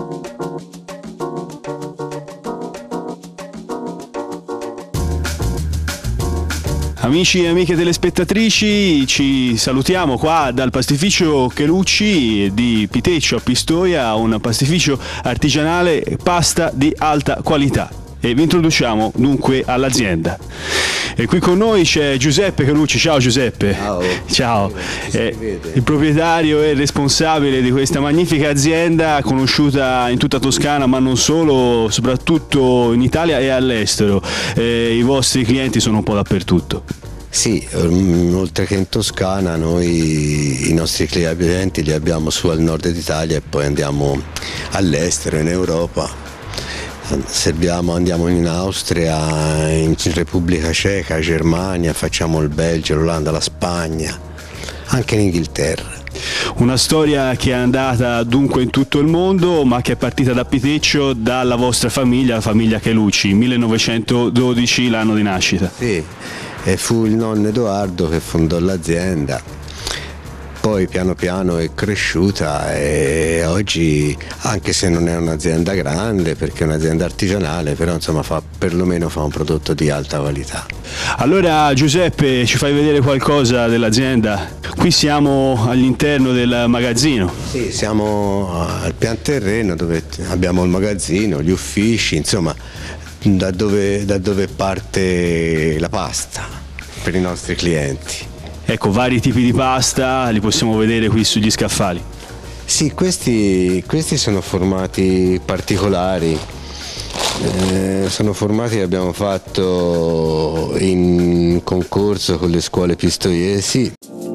Amici e amiche telespettatrici, ci salutiamo qua dal pastificio Chelucci di Piteccio a Pistoia, un pastificio artigianale pasta di alta qualità. E vi introduciamo dunque all'azienda. E qui con noi c'è Giuseppe Chelucci. Ciao Giuseppe. Ciao. Ciao. Il proprietario e responsabile di questa magnifica azienda conosciuta in tutta Toscana, ma non solo, soprattutto in Italia e all'estero. I vostri clienti sono un po' dappertutto. Sì, oltre che in Toscana, noi i nostri clienti li abbiamo su al nord d'Italia e poi andiamo all'estero, in Europa. Andiamo in Austria, in Repubblica Ceca, Germania, facciamo il Belgio, l'Olanda, la Spagna, anche in Inghilterra. Una storia che è andata dunque in tutto il mondo, ma che è partita da Piteccio, dalla vostra famiglia, la famiglia Chelucci, 1912 l'anno di nascita. Sì, e fu il nonno Edoardo che fondò l'azienda. Poi piano piano è cresciuta e oggi, anche se non è un'azienda grande perché è un'azienda artigianale, però insomma perlomeno fa un prodotto di alta qualità. Allora Giuseppe, ci fai vedere qualcosa dell'azienda? Qui siamo all'interno del magazzino. Sì, siamo al pian terreno dove abbiamo il magazzino, gli uffici, insomma da dove parte la pasta per i nostri clienti. Ecco, vari tipi di pasta, li possiamo vedere qui sugli scaffali. Sì, questi sono formati particolari, sono formati che abbiamo fatto in concorso con le scuole pistoiesi.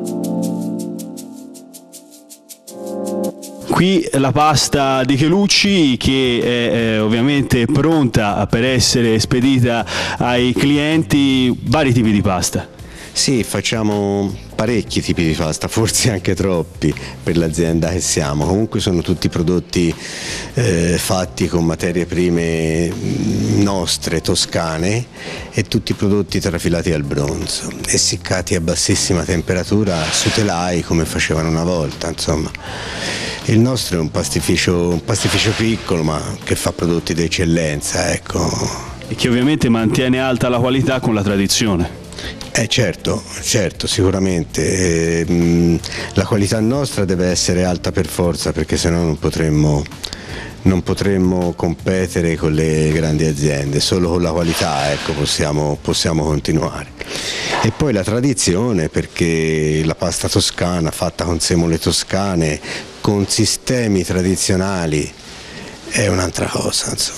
Qui la pasta di Chelucci che è ovviamente pronta per essere spedita ai clienti, vari tipi di pasta. Sì, facciamo parecchi tipi di pasta, forse anche troppi per l'azienda che siamo. Comunque sono tutti prodotti fatti con materie prime nostre, toscane, e tutti prodotti trafilati al bronzo, essiccati a bassissima temperatura su telai come facevano una volta, insomma. Il nostro è un pastificio piccolo ma che fa prodotti d'eccellenza, ecco. E che ovviamente mantiene alta la qualità con la tradizione. Certo, sicuramente. La qualità nostra deve essere alta per forza, perché sennò non potremmo competere con le grandi aziende. Solo con la qualità, ecco, possiamo continuare. E poi la tradizione, perché la pasta toscana fatta con semole toscane, con sistemi tradizionali, è un'altra cosa, insomma.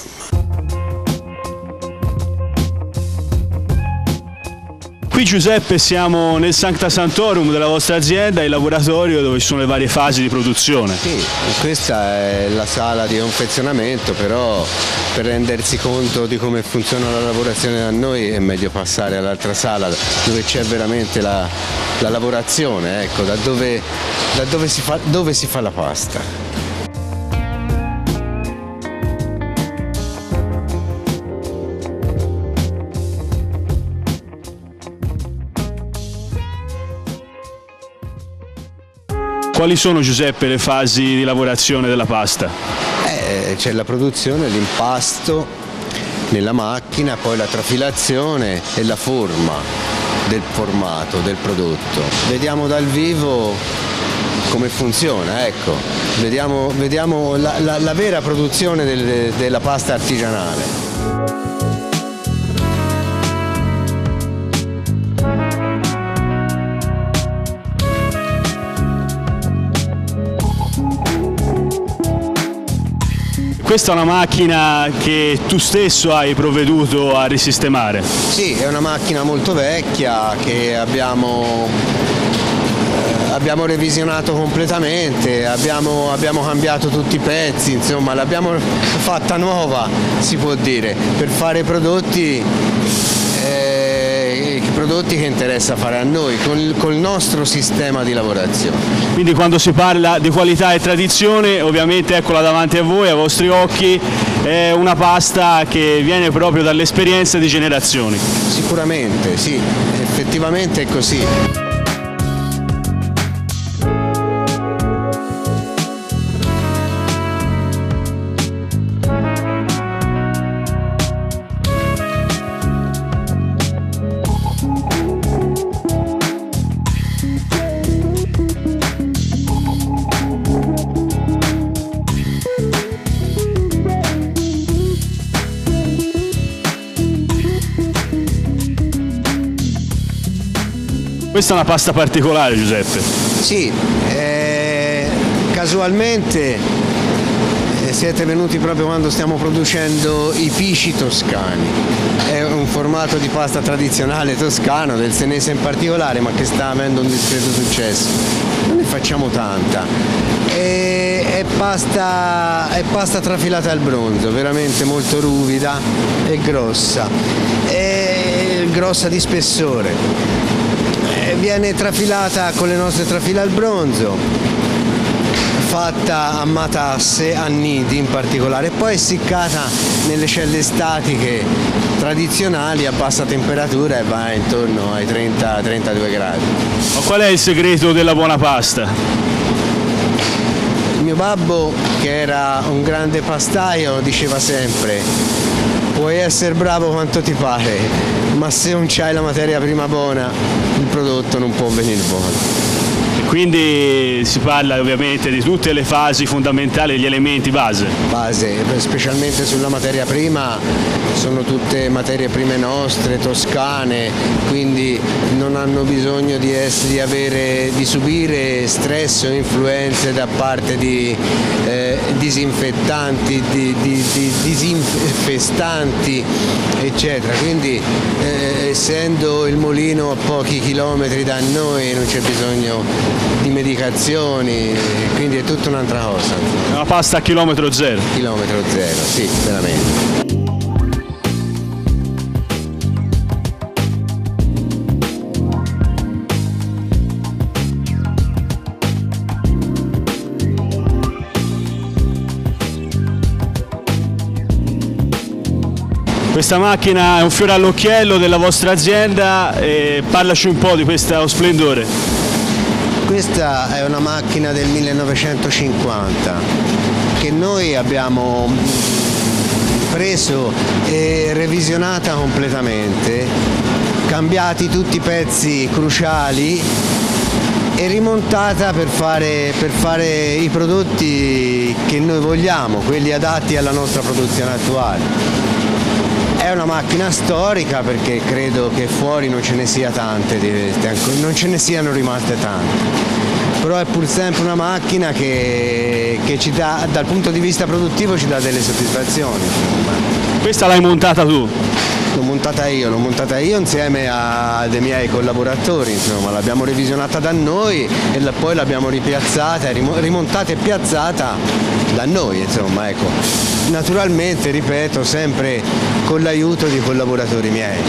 Qui Giuseppe siamo nel Sancta Sanctorum della vostra azienda, il laboratorio dove ci sono le varie fasi di produzione. Sì, questa è la sala di confezionamento, però per rendersi conto di come funziona la lavorazione da noi è meglio passare all'altra sala dove c'è veramente la lavorazione, ecco, dove si fa la pasta. Quali sono, Giuseppe, le fasi di lavorazione della pasta? C'è la produzione, l'impasto nella macchina, poi la trafilazione e la forma del formato del prodotto. Vediamo dal vivo come funziona, ecco. Vediamo la vera produzione della pasta artigianale. Questa è una macchina che tu stesso hai provveduto a risistemare. Sì, è una macchina molto vecchia che abbiamo revisionato completamente, abbiamo cambiato tutti i pezzi, insomma l'abbiamo fatta nuova, si può dire, per fare prodotti che interessa fare a noi, col nostro sistema di lavorazione. Quindi quando si parla di qualità e tradizione, ovviamente eccola davanti a voi, ai vostri occhi, è una pasta che viene proprio dall'esperienza di generazioni. Sicuramente, sì, effettivamente è così. Questa è una pasta particolare, Giuseppe. Sì, casualmente siete venuti proprio quando stiamo producendo i pisci toscani. È un formato di pasta tradizionale toscano, del senese in particolare, ma che sta avendo un discreto successo. Non ne facciamo tanta. È pasta trafilata al bronzo, veramente molto ruvida e grossa. È grossa di spessore. Viene trafilata con le nostre trafile al bronzo, fatta a matasse, a nidi in particolare, e poi essiccata nelle celle statiche tradizionali a bassa temperatura e va intorno ai 30-32 gradi. Ma qual è il segreto della buona pasta? Il mio babbo, che era un grande pastaio, diceva sempre: puoi essere bravo quanto ti pare, ma se non c'hai la materia prima buona, il prodotto non può venire buono. Quindi si parla ovviamente di tutte le fasi fondamentali, gli elementi base. Specialmente sulla materia prima, sono tutte materie prime nostre, toscane, quindi non hanno bisogno di subire stress o influenze da parte di disinfettanti, di disinfestanti, eccetera. Quindi essendo il mulino a pochi chilometri da noi non c'è bisogno di medicazioni, quindi è tutta un'altra cosa. È una pasta a chilometro zero. Chilometro zero, sì, veramente. Questa macchina è un fiore all'occhiello della vostra azienda, parlaci un po' di questo splendore. Questa è una macchina del 1950 che noi abbiamo preso e revisionata completamente, cambiati tutti i pezzi cruciali e rimontata per fare i prodotti che noi vogliamo, quelli adatti alla nostra produzione attuale. È una macchina storica perché credo che fuori non ce ne sia tante, non ce ne siano rimaste tante, però è pur sempre una macchina che ci dà, dal punto di vista produttivo, ci dà delle soddisfazioni. Questa l'hai montata tu? L'ho montata io insieme a dei miei collaboratori, insomma, l'abbiamo revisionata da noi e poi l'abbiamo ripiazzata, rimontata e piazzata da noi, insomma, ecco. Naturalmente, ripeto, sempre con l'aiuto di collaboratori miei.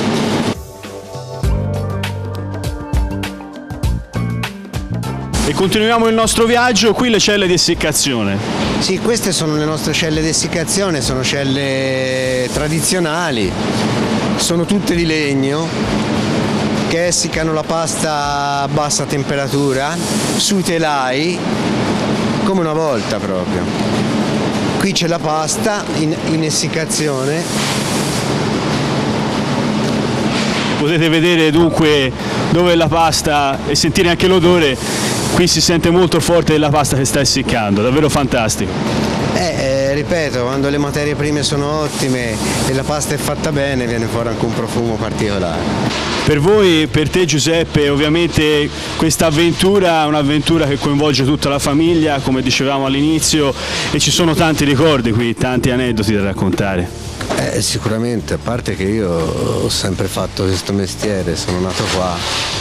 E continuiamo il nostro viaggio, qui le celle di essiccazione. Sì, queste sono le nostre celle di essiccazione, sono celle tradizionali, sono tutte di legno, che essiccano la pasta a bassa temperatura, sui telai, come una volta proprio. Qui c'è la pasta in essiccazione. Potete vedere dunque dove è la pasta e sentire anche l'odore, qui si sente molto forte della pasta che sta essiccando, davvero fantastico. Ripeto, quando le materie prime sono ottime e la pasta è fatta bene, viene fuori anche un profumo particolare. Per voi, per te Giuseppe, ovviamente questa avventura è un'avventura che coinvolge tutta la famiglia, come dicevamo all'inizio, e ci sono tanti ricordi qui, tanti aneddoti da raccontare. Sicuramente, a parte che io ho sempre fatto questo mestiere, sono nato qua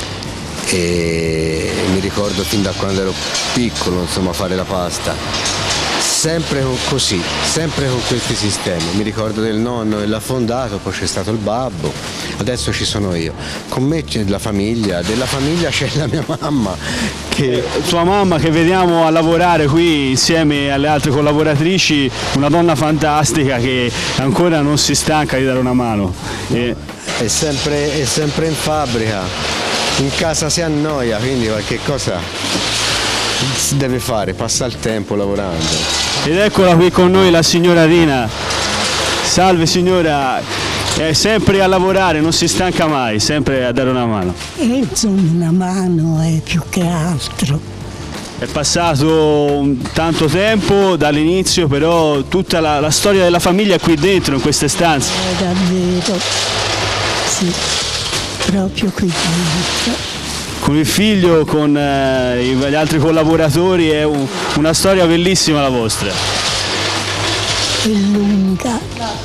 e mi ricordo fin da quando ero piccolo, insomma, fare la pasta. Sempre così, sempre con questi sistemi. Mi ricordo del nonno che l'ha fondato, poi c'è stato il babbo, adesso ci sono io. Con me c'è la famiglia, della famiglia c'è la mia mamma. Sua mamma che vediamo a lavorare qui insieme alle altre collaboratrici, una donna fantastica che ancora non si stanca di dare una mano. È sempre in fabbrica, in casa si annoia, quindi qualche cosa si deve fare, passa il tempo lavorando. Ed eccola qui con noi la signora Rina. Salve signora, è sempre a lavorare, non si stanca mai, sempre a dare una mano. Insomma, una mano è più che altro. È passato tanto tempo dall'inizio, però tutta la storia della famiglia è qui dentro, in queste stanze. Davvero, sì, proprio qui dentro. il figlio, con gli altri collaboratori, è una storia bellissima la vostra. È lunga,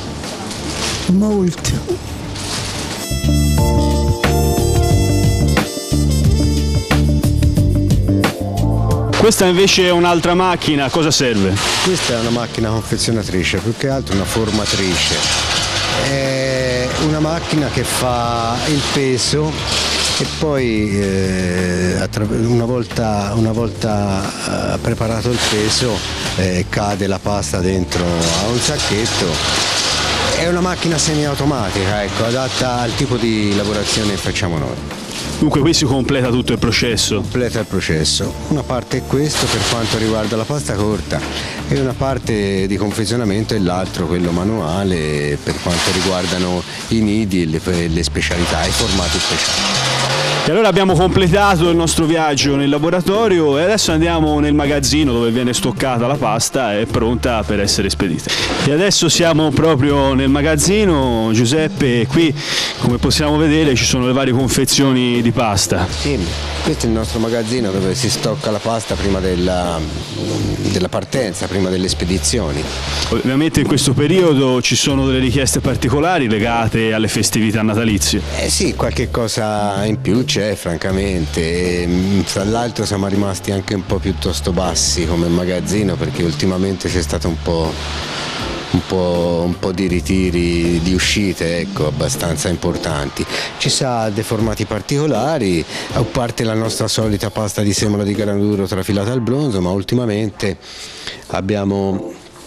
molto. Questa invece è un'altra macchina, a cosa serve? Questa è una macchina confezionatrice, più che altro una formatrice. È una macchina che fa il peso e poi una volta preparato il peso cade la pasta dentro a un sacchetto. È una macchina semiautomatica, ecco, adatta al tipo di lavorazione che facciamo noi. Dunque qui si completa tutto il processo. Completa il processo. Una parte è questo per quanto riguarda la pasta corta e una parte di confezionamento e l'altro quello manuale per quanto riguardano i nidi e le specialità, i formati speciali. E allora abbiamo completato il nostro viaggio nel laboratorio e adesso andiamo nel magazzino dove viene stoccata la pasta e pronta per essere spedita. E adesso siamo proprio nel magazzino, Giuseppe, e qui come possiamo vedere ci sono le varie confezioni di pasta. Sì, questo è il nostro magazzino dove si stocca la pasta prima della partenza, prima delle spedizioni. Ovviamente in questo periodo ci sono delle richieste particolari legate alle festività natalizie. Sì, qualche cosa in più c'è francamente, fra l'altro siamo rimasti anche un po' piuttosto bassi come magazzino perché ultimamente c'è stato un po' di ritiri di uscite, ecco, abbastanza importanti. Ci sa dei formati particolari, a parte la nostra solita pasta di semola di grano duro trafilata al bronzo, ma ultimamente abbiamo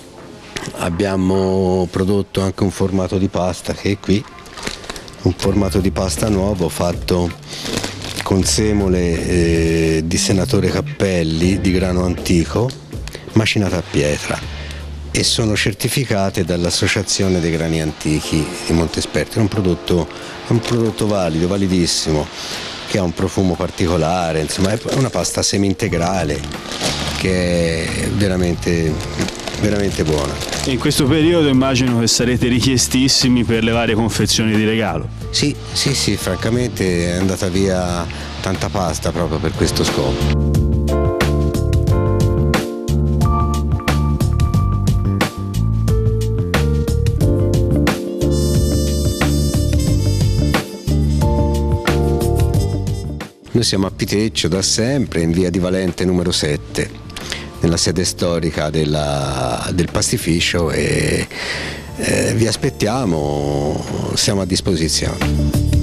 prodotto anche un formato di pasta che è qui, un formato di pasta nuovo fatto con semole di senatore Cappelli di grano antico macinata a pietra e sono certificate dall'Associazione dei Grani Antichi di Montesperti. È un prodotto valido, validissimo, che ha un profumo particolare, insomma è una pasta semi-integrale che è veramente buona. E in questo periodo immagino che sarete richiestissimi per le varie confezioni di regalo. Sì, francamente è andata via tanta pasta proprio per questo scopo. Noi siamo a Piteccio da sempre, in via di Valente numero 7, nella sede storica del pastificio e vi aspettiamo, siamo a disposizione.